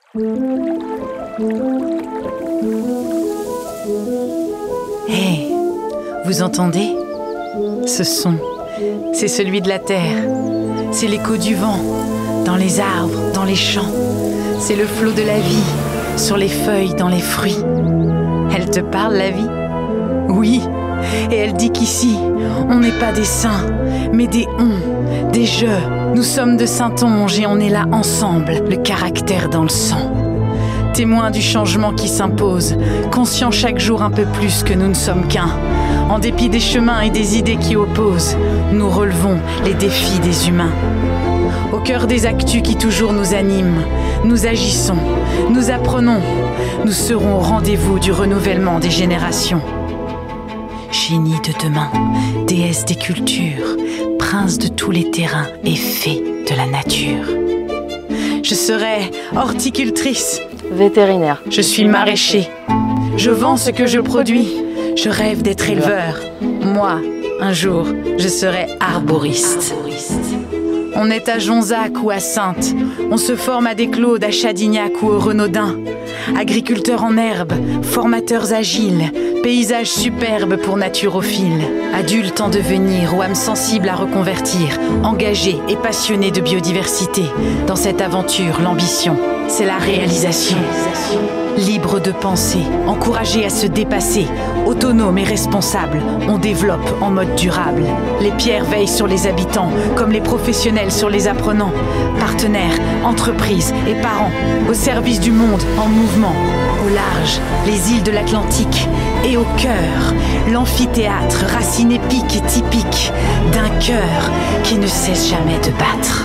Hé, vous entendez? Ce son, c'est celui de la terre. C'est l'écho du vent, dans les arbres, dans les champs. C'est le flot de la vie, sur les feuilles, dans les fruits. Elle te parle, la vie? Oui, et elle dit qu'ici, on n'est pas des saints, mais des on, des je. Nous sommes de Saintonge et on est là ensemble, le caractère dans le sang. Témoins du changement qui s'impose, conscients chaque jour un peu plus que nous ne sommes qu'un. En dépit des chemins et des idées qui opposent, nous relevons les défis des humains. Au cœur des actus qui toujours nous animent, nous agissons, nous apprenons, nous serons au rendez-vous du renouvellement des générations. Génie de demain, déesse des cultures, prince de tous les terrains et fée de la nature. Je serai horticultrice. Vétérinaire. Je suis maraîcher. Je vends ce que je produis. Je rêve d'être éleveur. Moi, un jour, je serai arboriste. On est à Jonzac ou à Saintes. On se forme à des Claudes, à Chadignac ou au Renaudin. Agriculteurs en herbe, formateurs agiles, paysages superbes pour naturophiles. Adultes en devenir ou âmes sensibles à reconvertir, engagés et passionnés de biodiversité. Dans cette aventure, l'ambition, c'est la réalisation. Libre de penser, encouragé à se dépasser, autonome et responsable, on développe en mode durable. Les pierres veillent sur les habitants, comme les professionnels sur les apprenants. Partenaires, entreprises et parents, au service du monde en mouvement. Au large, les îles de l'Atlantique, et au cœur, l'amphithéâtre, racine épique et typique d'un cœur qui ne cesse jamais de battre.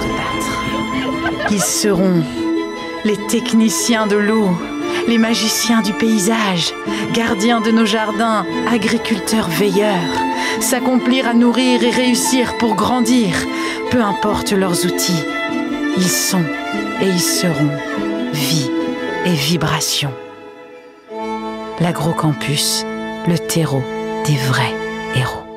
Ils seront les techniciens de l'eau, les magiciens du paysage, gardiens de nos jardins, agriculteurs veilleurs, s'accomplir à nourrir et réussir pour grandir, peu importe leurs outils, ils sont et ils seront vie et vibration. L'Agrocampus, le terreau des vrais héros.